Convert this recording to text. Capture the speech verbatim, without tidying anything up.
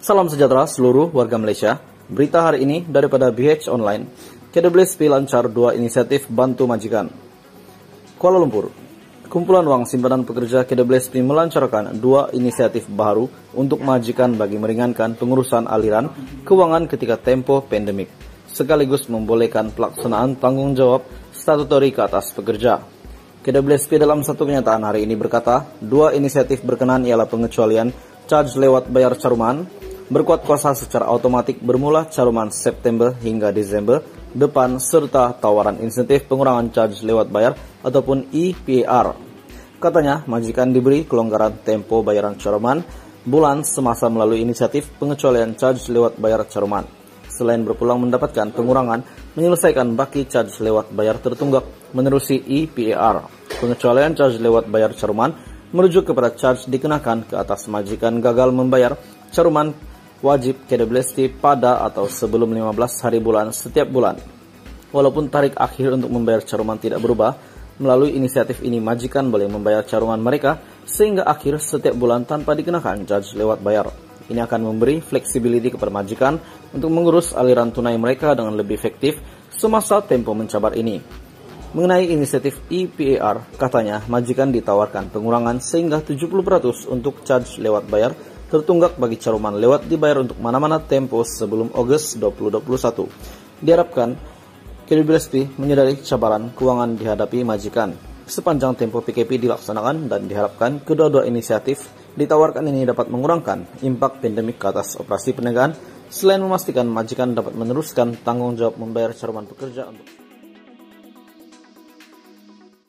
Salam sejahtera seluruh warga Malaysia. Berita hari ini daripada B H Online. K W S P lancar dua inisiatif bantu majikan. Kuala Lumpur. Kumpulan Wang Simpanan Pekerja K W S P melancarkan dua inisiatif baru untuk majikan bagi meringankan pengurusan aliran keuangan ketika tempoh pandemik, sekaligus membolehkan pelaksanaan tanggung jawab statutori ke atas pekerja. K W S P dalam satu kenyataan hari ini berkata, dua inisiatif berkenan ialah pengecualian charge lewat bayar caruman, berkuat kuasa secara otomatik bermula caruman September hingga Desember depan, serta tawaran insentif pengurangan charge lewat bayar ataupun E P A R. Katanya, majikan diberi kelonggaran tempo bayaran caruman bulan semasa melalui inisiatif pengecualian charge lewat bayar caruman. Selain berpeluang mendapatkan pengurangan, menyelesaikan baki charge lewat bayar tertunggak menerusi E P A R. Pengecualian charge lewat bayar caruman merujuk kepada charge dikenakan ke atas majikan gagal membayar caruman wajib K W S P pada atau sebelum lima belas hari bulan setiap bulan. Walaupun tarikh akhir untuk membayar caruman tidak berubah, melalui inisiatif ini majikan boleh membayar caruman mereka sehingga akhir setiap bulan tanpa dikenakan charge lewat bayar. Ini akan memberi fleksibiliti kepada majikan untuk mengurus aliran tunai mereka dengan lebih efektif semasa tempo mencabar ini. Mengenai inisiatif E P A R, katanya majikan ditawarkan pengurangan sehingga tujuh puluh peratus untuk charge lewat bayar tertunggak bagi caruman lewat dibayar untuk mana-mana tempo sebelum Ogos dua ribu dua puluh satu. Diharapkan K W S P menyadari cabaran keuangan dihadapi majikan sepanjang tempo P K P dilaksanakan, dan diharapkan kedua-dua inisiatif ditawarkan ini dapat mengurangkan impak pandemik ke atas operasi perniagaan, selain memastikan majikan dapat meneruskan tanggung jawab membayar caruman pekerja untuk